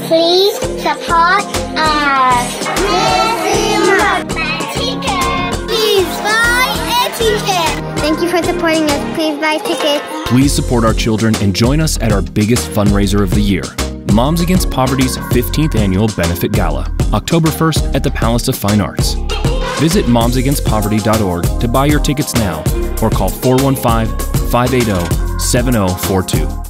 Please support us. Please buy a ticket. Thank you for supporting us. Please buy tickets. Please support our children and join us at our biggest fundraiser of the year, Moms Against Poverty's 15th Annual Benefit Gala, October 1st at the Palace of Fine Arts. Visit momsagainstpoverty.org to buy your tickets now or call 415-580-7042.